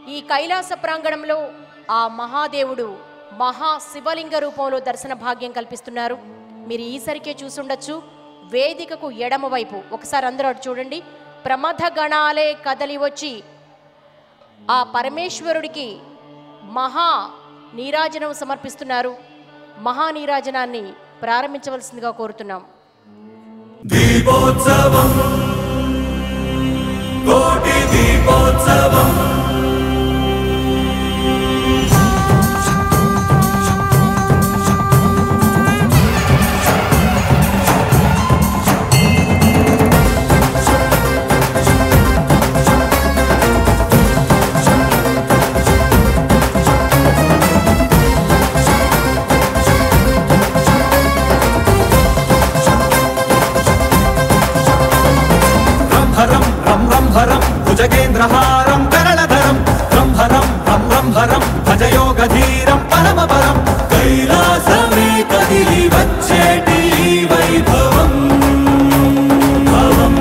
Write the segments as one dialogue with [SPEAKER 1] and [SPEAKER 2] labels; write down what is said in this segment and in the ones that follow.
[SPEAKER 1] ఈ కైలాస ప్రాంగణంలో ఆ మహాదేవుడు మహాశివలింగ రూపంలో దర్శన భాగ్యం కల్పిస్తున్నారు. మీరు ఈసరికే చూసుండొచ్చు. వేదికకు ఎడమవైపు ఒకసారి అందరూ అటు చూడండి. ప్రమథ గణాలే కదలి వచ్చి ఆ పరమేశ్వరుడికి మహా నీరాజనం సమర్పిస్తున్నారు. మహానీరాజనాన్ని ప్రారంభించవలసిందిగా కోరుతున్నాం.
[SPEAKER 2] దీపోత్సవం కోటి దీపోత్సవం భుజగేంద్రహారం కరళధరం బ్రహ్మరం బ్రహ్మరం భజయోగధీరం పరమపరం కైలాసమే కదిలి వచ్చేటి వైభవం భవం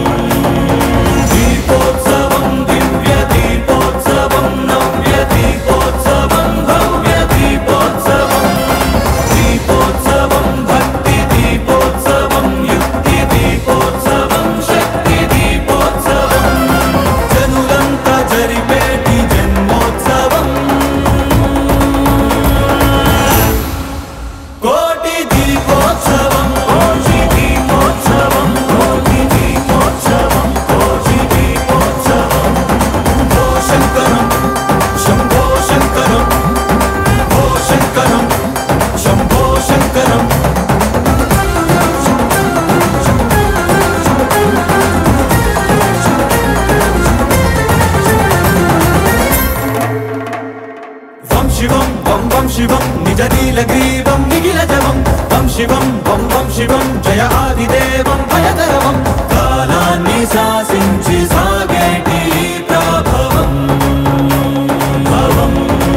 [SPEAKER 2] దీపోత్సవం దివ్య దీపోత్సవం నవ్య దీపోత్సవం భవ్య దీపోత్సవం దీపోత్సవం భక్తి దీపోత్సవం యుక్తి దీపోత్సవం శక్తి దీపోత్సవం జరిపేటి జన్మోత్సవం కోటి దీపోత్సవం కోటి దీపోత్సవం కోటి దీపోత్సవం కోటి దీపోత్సవం ఓ శంకరం శంభో శంకరం ఓ శంకరం శంభో శంకరం శివం వం వం శివం నిజ నీలగ్రీవం నిఖిలజవం వం శివం వం వం శివం జయ ఆదిదేవం భయతరవం కాలాన్ని శాసించి సాగేటి ప్రభవం భవం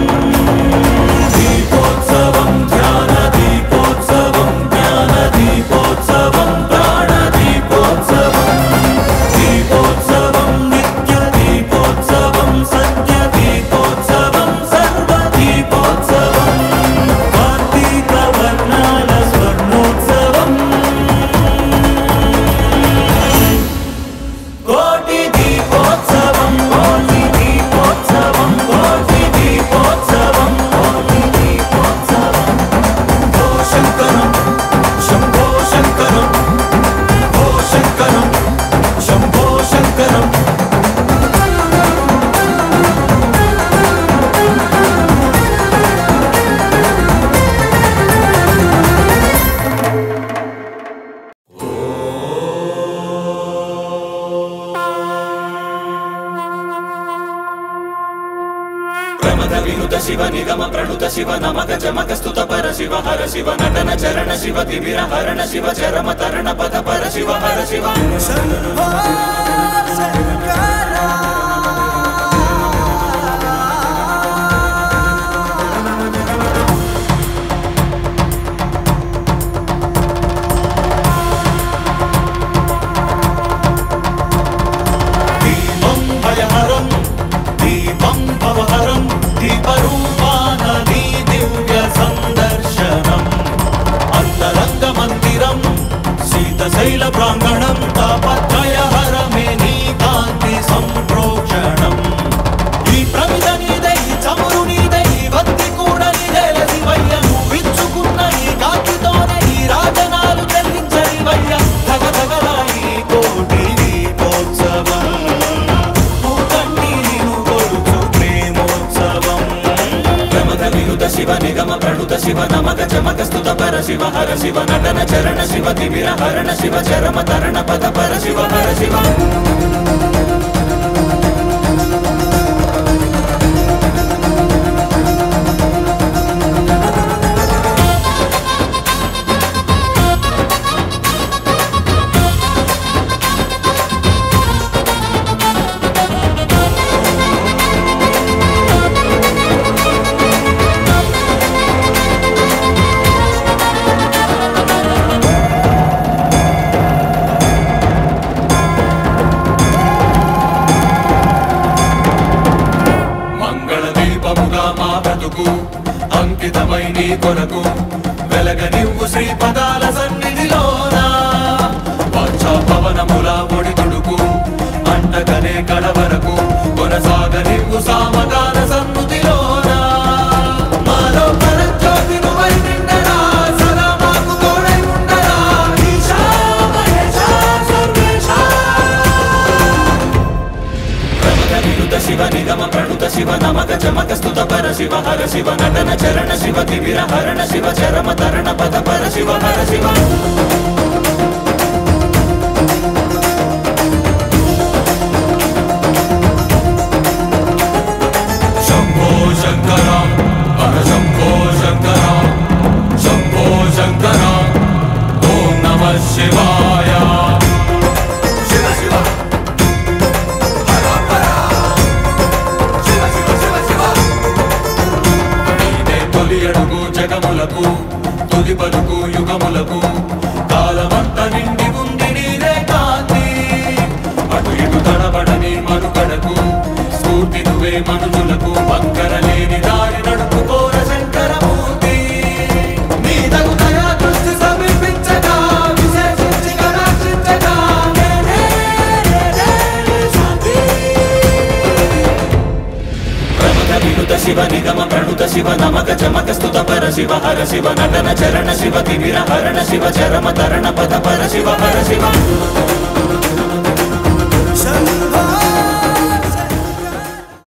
[SPEAKER 2] దీపోత్సవం ధ్యాన దీపోత్సవం జ్ఞాన దీపోత్సవం ప్రాణ దీపోత్సవం దీపోత్సవం నిత్య దీపోత్సవం సత్య దీపోత్సవం దీపోత్సవం కార్తీక వర్ణాల స్వర్ణోత్సవం కోటి దీపోత్సవం కోటి దీపోత్సవం కోటి దీపోత్సవం కోటి దీపోత్సవం ఓ శంకరం శంభో శంకరం ఓ శంకరం శంభో శంకరం ప్రమద వినుత శివ నిగమ ప్రణుత శివ నమక చమక స్తుత పర శివ హర శివ నటన చరణ శివ తిమిర హరణ శివ చరమ తరణ పద పర శివ హర శివ దీపం భయహరం దీపం భవహరం దీపరూపాన నీ దివ్య సందర్శనం అంతరంగ మందిరం శీతశైల ప్రాంగణం తాపత్రయహరమే నీ కాంతి సంప్రోక్షణం ఈ ప్రమిద నీదై చమురు నీదై వత్తి కూడా నీదేల శివయ్య నువ్విచ్చుకున్న ఈ కాకితోనే ఈ రాజనాలు చెల్లించనివయ్య ధగ ధగల ఈ కోటి దీపోత్సవం శివ నిగమ ప్రణుత శివ నమక చమక స్తుత పర శివ హర శివ నటన చరణ శివ తిమిర హరణ శివ చరమ తరణ పద పర శివ హర శివ బ్రతుకు అంకితమై నీ కొరకు వెలగనివ్వు శ్రీపదాల సన్నిధిలోన వాంఛా పవనముల ఒడిదుడుకు అంటగనే కడవరకు కొనసాగనివ్వు సామగాన సన్నుతిలోన మాలో పరజ్యోతి నువ్వై నిండరా సదా మాకు తోడై ఉండరా ఈశా మహేశా సర్వేశా ప్రమద వినుత శివ నిగమ ప్రణుత శివ నమక చమక స్తుత పర శివ హర శివ నటన చరణ శివ తిమిర హరణ శివ చరమ తరణ పద పర శివ హర శివ శంభో శంకర హర శంభో శంకర శంభో శంకర ఓం నమః శివాయ శివ శివ హర హర శివ శివ శివ శివ నీదే తొలి అడుగు జగములకు తుది పలుకు యుగములకు కాలమంత నిండి ఉంది నీదే కాంతి అటు ఇటు తడబడని మనుగడకు స్ఫూర్తి నువ్వే మనుషులకు వంకరలేని దారి నడుపుకోర శంకరమూర్తి నీ తగు దయా దృష్టి సమీపించగా విశేషించి కటాక్షించగా శాంతి ప్రమద వినుత శివ నిగమ ప్రణుత శివ నమక చమక స్తుత పర శివ హర శివ నటన చరణ శివ తిమిర హరణ శివ చరమ తరణ పద పర శివ హర శివ